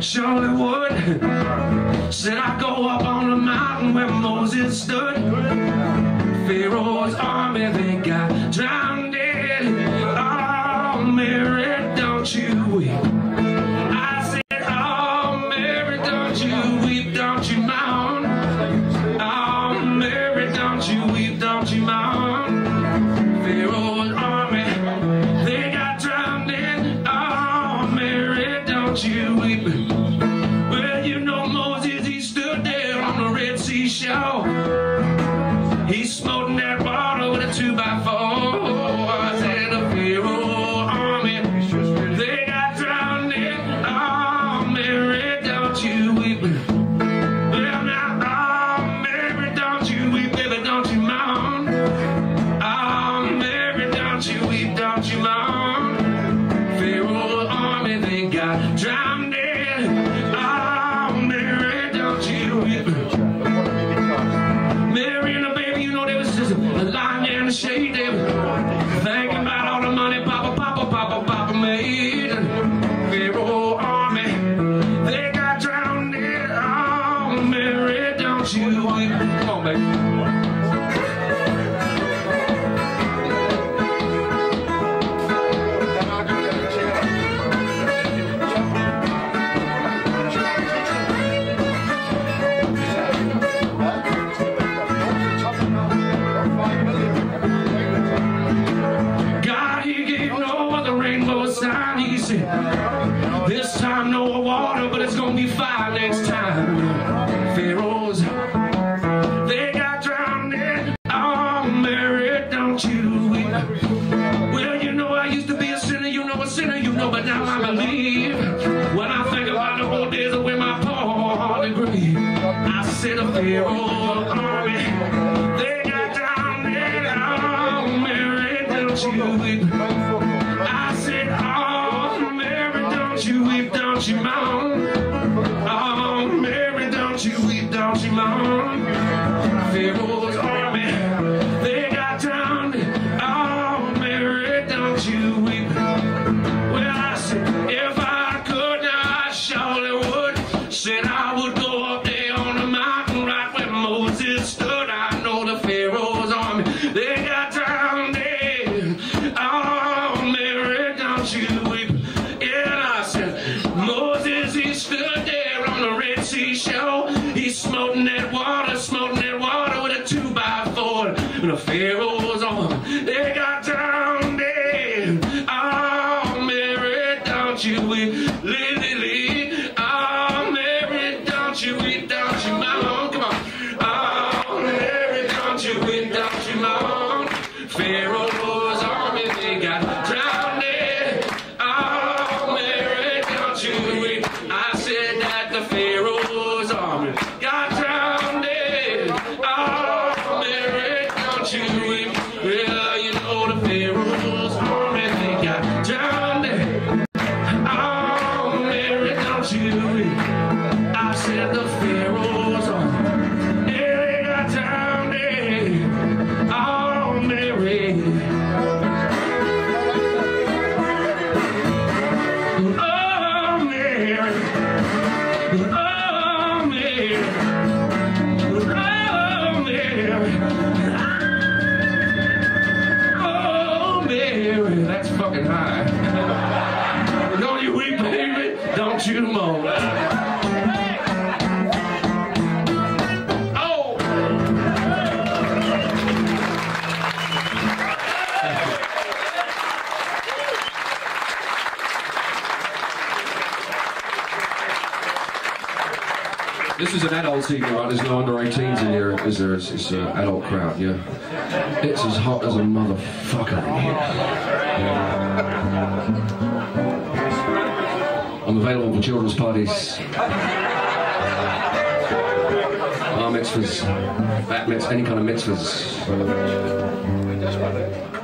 surely would. Said I'd go up on the mountain where Moses stood. Pharaoh's army, they got drowned dead. Oh, Mary, don't you weep. I said, oh, Mary, don't you weep, don't you mourn. Oh, Mary, don't you weep, don't you mourn. Pharaoh's army, they got drowned dead. Oh, Mary, don't you weep. Well, you know Moses, he stood there on the Red Sea shore. He smote in that water with a 2x4. I said the Pharaoh army, they got drowned in. Oh, Mary, don't you weep. Well, now, oh, Mary, don't you weep, baby, don't you mourn. Oh, Mary, don't you weep, don't you mourn. Pharaoh army, they got drowned in. Oh, Mary, don't you weep. Mary and the baby, you know, they was just lying there in the shade. They were thinking about all the money Papa made. Pharaoh army, they got drowned in. Oh, Mary, don't you weep. Come on, baby. He said, this time no water, but it's gonna be fire next time. Pharaohs, they got drowned in. Oh, Mary, don't you weep. Well, you know I used to be a sinner, you know a sinner, you know, but now I believe. When I think about the old days of when my poor heart grieved, I said a Pharaoh army, they got drowned in. Oh, Mary, don't you weep. I said, oh, Mary, don't you weep, don't you mourn. Oh, Mary, don't you weep, don't you mourn. Pharaoh's army, they got drowned. Oh, Mary, don't you weep. Well, I said, if I could, now I surely would. Said I would go up there on the mountain right where Moses stood. I know the Pharaoh's army, they got drowned. Oh, Mary, don't you weep. And I said, Moses, he stood there on the Red Sea shore. He's smoting that water with a 2x4. And the Pharaoh's army, they got drowned dead. Oh, Mary, don't you weep. Lily, oh, Mary, don't you weep, don't you mourn. Come on. Oh, Mary, don't you weep, don't you mourn. Pharaoh's army, they got drowned in. Oh, Mary, don't you weep. I said that the Pharaoh's army got drowned in. Oh, Mary, don't you weep. Well, you know the Pharaoh's army, they got drowned in. Oh, Mary, don't you weep. I said the Pharaoh's army, they got drowned in. Oh, Mary. That's fucking high. Don't you weep, baby, don't you moan. Oh! This is an adult evening, right? There's no under 18s in here, is there? It's an adult crowd, yeah. It's as hot as a motherfucker in here. I'm available for children's parties, bar mitzvahs, bat mitzvahs, any kind of mitzvahs.